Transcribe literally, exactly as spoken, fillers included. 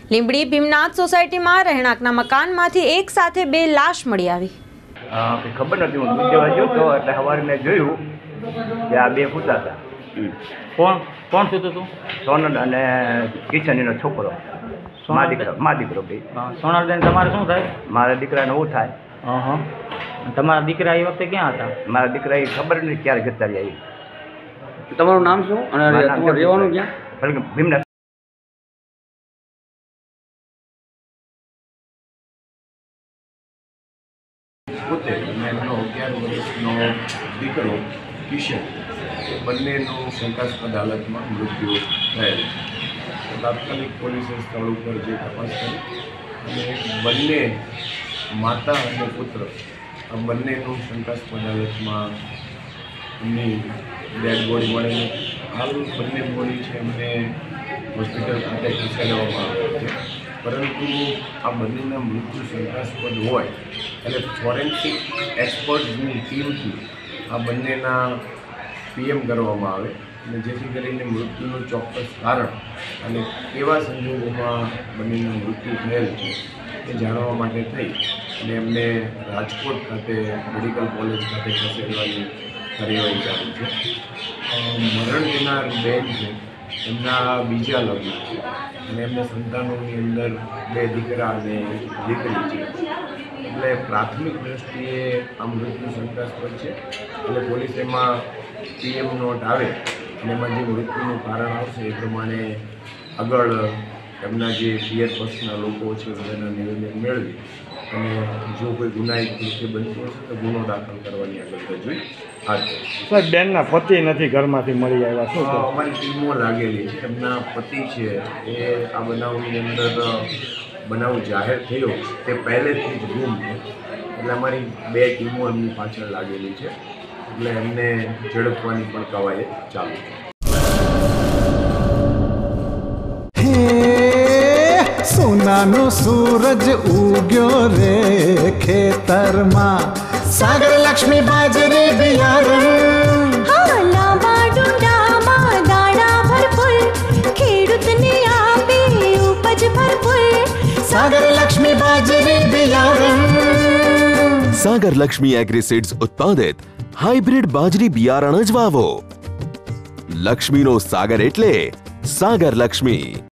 લીંબડી ભીમનાથ સોસાયટીમાં રહેણાંકના મકાનમાંથી એક સાથે બે લાશ મળી આવી. ખબર નથી, હું દૂધ દેવા ગયો તો એટલે સવારે મેં જોયું કે આ બે પૂતા હતા. કોણ કોણ સૂતું હતું? સોનલ અને કિશનનો છોકરો, મા દીકરો મા દીકરો બે. સોનલબેન, તમારે શું થાય? મારા દીકરાને હું થાય. હા, તમારા દીકરા એ વખતે ક્યાં હતા? મારા દીકરા એ ખબર નથી ક્યારે જતા રહ્યા. તમારું નામ શું અને તમારું રહેવાનું ક્યાં? ભીમનાથ. પોતે અને એમનો અગિયાર વર્ષનો દીકરો કિશન, બંનેનું શંકાસ્પદ હાલતમાં મૃત્યુ થયેલ. તાત્કાલિક પોલીસે સ્થળ ઉપર જે તપાસ કરી અને બંને માતા અને પુત્ર આ બંનેનું શંકાસ્પદ હાલતમાં એમની ડેડ બોડી મળેલી. હાલ બંને બોડી છે એમને હોસ્પિટલ ખાતે ખસેડવામાં આવે છે, પરંતુ આ બંનેના મૃત્યુ શંકાસ્પદ હોય એટલે ફોરેન્સિક એક્સપર્ટ્સની ટીમથી આ બંનેના પીએમ કરવામાં આવે અને જેથી કરીને મૃત્યુનું ચોક્કસ કારણ અને કેવા સંજોગોમાં બંનેનું મૃત્યુ થયેલ છે એ જાણવા માટે થઈ અને એમને રાજકોટ ખાતે મેડિકલ કોલેજ ખાતે ખસેડવાની કાર્યવાહી ચાલુ છે. મરણ જનાર બેન છે, એમના બીજા લગ્ન છે અને એમને સંતાનોની અંદર બે દીકરા અને દીકરી છે. એટલે પ્રાથમિક દ્રષ્ટિએ આ મૃત્યુ શંકાસ્પદ છે એટલે પોલીસ એમાં પીએમ નોટ આવે અને એમાં જે મૃત્યુનું કારણ આવશે એ પ્રમાણે આગળ એમના જે પિયર પક્ષના લોકો છે એના નિવેદન મેળવી અને જો કોઈ ગુનાહિત કૃત્ય બનતું હશે તો ગુનો દાખલ કરવાની આગળ રજૂઆત હાથ ધરી. સાહેબ, બેનના પતિ નથી ઘરમાંથી મળી આવ્યા, શું કહો? અમારી ટીમો લાગેલી છે. એમના પતિ છે એ આ બનાવની અંદર બનાવ જાહેર થયો તે પહેલેથી જ ગુમ છે એટલે અમારી બે ટીમો એમની પાછળ લાગેલી છે એટલે એમને ઝડપવાની પણ કવાયત ચાલુ છે. સોનાનો સૂરજ ઉગ્યો રે ખેતરમાં, સાગર લક્ષ્મી બાજરી બિયારણ, હા લાંબા ડુંડામાં દાણા ભરપૂર, ખેડૂતને આપે ઉપજ ભરપૂર, સાગર લક્ષ્મી બાજરી બિયારણ. સાગર લક્ષ્મી એગ્રીસીડ્સ ઉત્પાદિત હાઇબ્રિડ બાજરી બિયારણ જ વાવો. લક્ષ્મીનો સાગર એટલે સાગર લક્ષ્મી.